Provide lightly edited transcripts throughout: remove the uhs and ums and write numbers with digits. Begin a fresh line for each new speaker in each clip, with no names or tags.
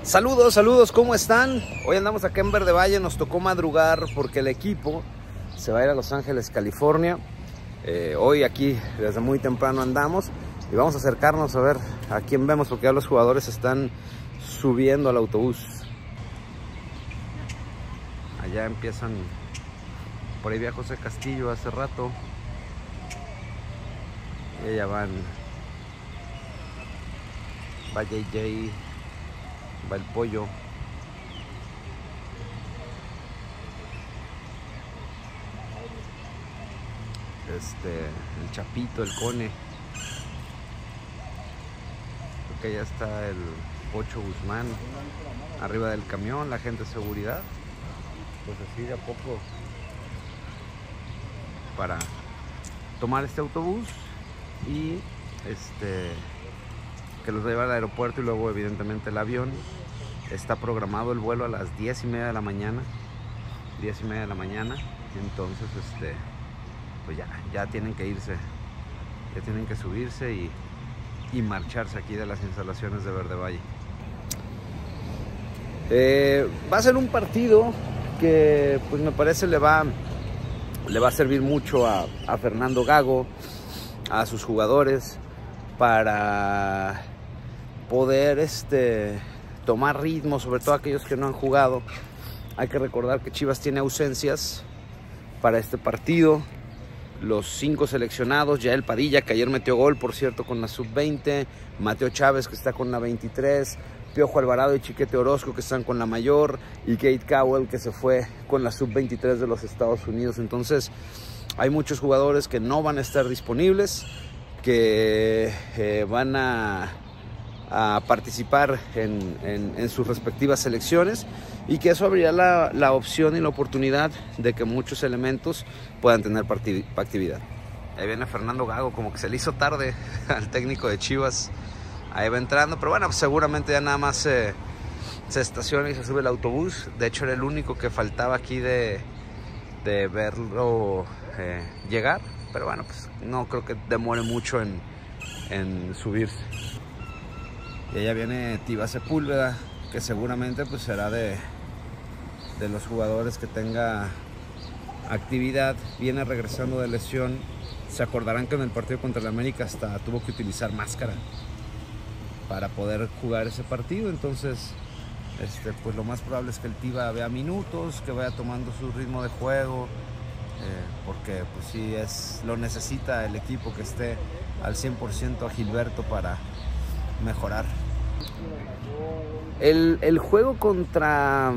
Saludos, saludos, ¿cómo están? Hoy andamos acá en Verde Valle, nos tocó madrugar porque el equipo se va a ir a Los Ángeles, California. Hoy aquí desde muy temprano andamos y vamos a acercarnos a ver a quién vemos porque ya los jugadores están subiendo al autobús. Allá empiezan, por ahí vía José Castillo hace rato y allá va JJ, va el Pollo, el Chapito, el Cone. Creo que ya está el Pocho Guzmán arriba del camión, la gente de seguridad. Pues así de a poco para tomar este autobús y que los lleva al aeropuerto y luego evidentemente el avión. Está programado el vuelo a las 10:30 de la mañana. 10:30 de la mañana. Entonces pues ya tienen que irse. Ya tienen que subirse y marcharse aquí de las instalaciones de Verde Valle. Va a ser un partido que pues me parece le va a servir mucho a Fernando Gago, a sus jugadores, para poder tomar ritmo, sobre todo aquellos que no han jugado. Hay que recordar que Chivas tiene ausencias para este partido. Los 5 seleccionados: Yael Padilla, que ayer metió gol, por cierto, con la sub-20, Mateo Chávez, que está con la 23, Piojo Alvarado y Chiquete Orozco, que están con la mayor, y Kate Cowell, que se fue con la sub-23 de los Estados Unidos. Entonces hay muchos jugadores que no van a estar disponibles, que van a participar en sus respectivas selecciones, y que eso abrirá la opción y la oportunidad de que muchos elementos puedan tener actividad. Ahí viene Fernando Gago, como que se le hizo tarde al técnico de Chivas. Ahí va entrando, pero bueno, pues seguramente ya nada más se estaciona y se sube el autobús. De hecho era el único que faltaba aquí de verlo llegar, pero bueno, pues no creo que demore mucho en subirse. Y allá viene Tiba Sepúlveda, que seguramente pues será de los jugadores que tenga actividad. Viene regresando de lesión. Se acordarán que en el partido contra el América hasta tuvo que utilizar máscara para poder jugar ese partido. Entonces pues lo más probable es que el Tiba vea minutos, que vaya tomando su ritmo de juego, porque pues sí lo necesita el equipo, que esté al 100% a Gilberto para mejorar. El juego contra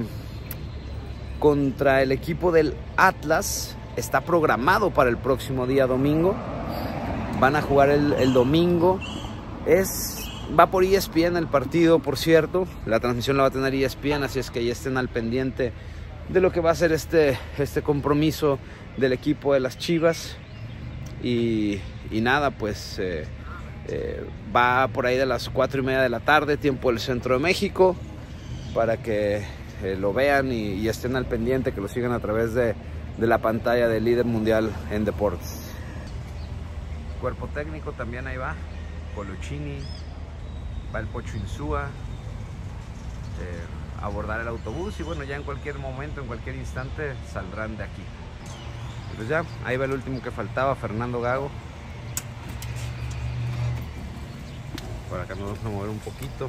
el equipo del Atlas está programado para el próximo día domingo. Van a jugar el domingo. Va por ESPN el partido, por cierto. La transmisión la va a tener ESPN, así es que ya estén al pendiente de lo que va a ser este compromiso del equipo de las Chivas. Y nada, pues va por ahí de las 4:30 de la tarde, tiempo del centro de México, para que lo vean y estén al pendiente, que lo sigan a través de la pantalla de Líder Mundial en Deportes. Cuerpo técnico también ahí va, Colucini, va el Pocho Insúa, a abordar el autobús, y bueno, ya en cualquier momento, en cualquier instante saldrán de aquí. Pues ya, ahí va el último que faltaba, Fernando Gago. Por acá nos vamos a mover un poquito.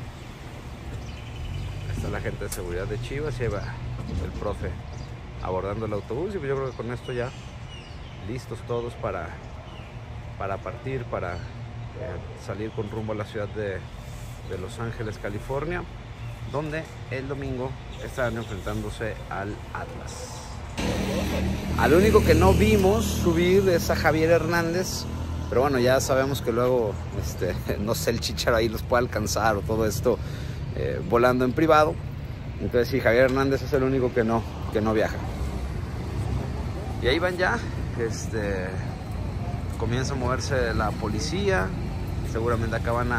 Está la gente de seguridad de Chivas y ahí va el profe abordando el autobús. Y pues yo creo que con esto ya listos todos para partir, para salir con rumbo a la ciudad de Los Ángeles, California, donde el domingo estarán enfrentándose al Atlas. Al único que no vimos subir es a Javier Hernández, pero bueno, ya sabemos que luego no sé, el Chicharo ahí los puede alcanzar o todo esto volando en privado. Entonces sí, Javier Hernández es el único que no viaja. Y ahí van ya, comienza a moverse la policía. Seguramente acá van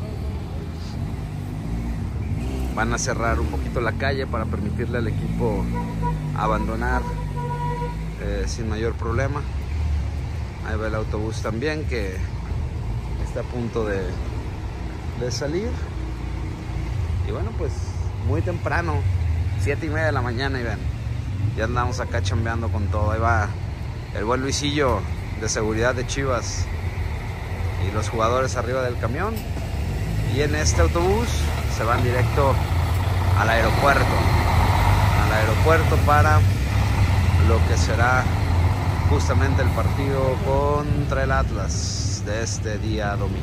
a cerrar un poquito la calle para permitirle al equipo abandonar sin mayor problema. Ahí va el autobús también, que está a punto de salir. Y bueno, pues muy temprano, 7:30 de la mañana, y ven, ya andamos acá chambeando con todo. Ahí va el buen Luisillo de seguridad de Chivas y los jugadores arriba del camión. Y en este autobús se van directo al aeropuerto para lo que será justamente el partido contra el Atlas de este día domingo.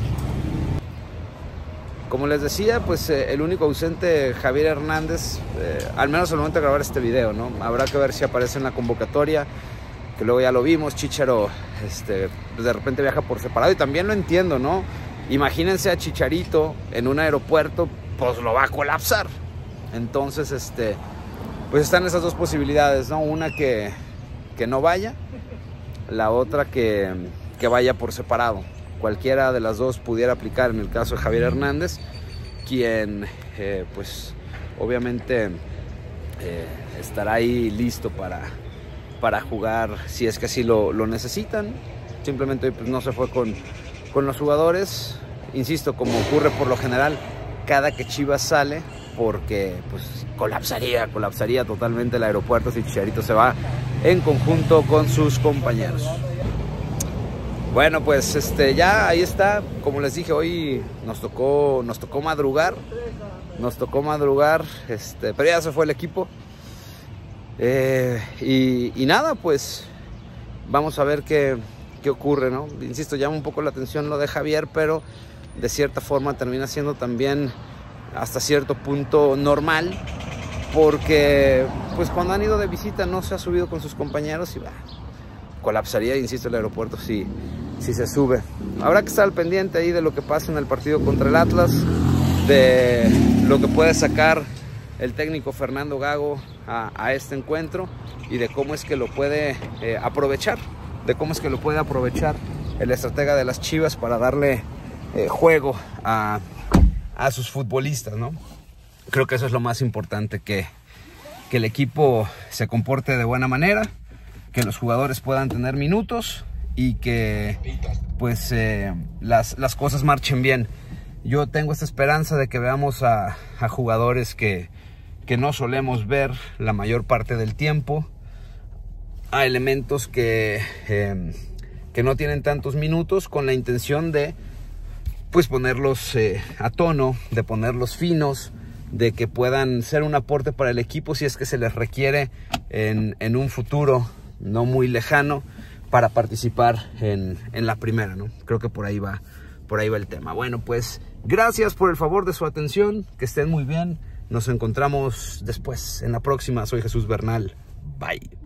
Como les decía, pues el único ausente, Javier Hernández, al menos al momento de grabar este video, ¿no? Habrá que ver si aparece en la convocatoria, que luego ya lo vimos. Chicharo de repente viaja por separado, y también lo entiendo, ¿no? Imagínense a Chicharito en un aeropuerto, pues lo va a colapsar. Entonces, pues están esas dos posibilidades, ¿no? Una que no vaya, la otra que vaya por separado. Cualquiera de las dos pudiera aplicar en el caso de Javier Hernández, quien pues obviamente estará ahí listo para jugar si es que así lo necesitan. Simplemente pues no se fue con los jugadores, insisto, como ocurre por lo general cada que Chivas sale, porque pues colapsaría totalmente el aeropuerto si Chicharito se va en conjunto con sus compañeros. Bueno, pues ya ahí está. Como les dije, hoy nos tocó madrugar. Pero ya se fue el equipo. Y nada, pues vamos a ver qué ocurre, ¿no? Insisto, llama un poco la atención lo de Javier, pero de cierta forma termina siendo también hasta cierto punto normal, porque pues cuando han ido de visita no se ha subido con sus compañeros y colapsaría, insisto, el aeropuerto si se sube. Habrá que estar al pendiente ahí de lo que pasa en el partido contra el Atlas, de lo que puede sacar el técnico Fernando Gago a este encuentro, y de cómo es que lo puede aprovechar, el estratega de las Chivas para darle juego a sus futbolistas, ¿no? Creo que eso es lo más importante, que el equipo se comporte de buena manera, que los jugadores puedan tener minutos y que pues las cosas marchen bien. Yo tengo esta esperanza de que veamos a jugadores que no solemos ver la mayor parte del tiempo, a elementos que no tienen tantos minutos, con la intención de pues ponerlos a tono, de ponerlos finos, de que puedan ser un aporte para el equipo si es que se les requiere en un futuro no muy lejano para participar en la primera, ¿no? Creo que por ahí va el tema. Bueno, pues gracias por el favor de su atención, que estén muy bien, nos encontramos después en la próxima. Soy Jesús Bernal, bye.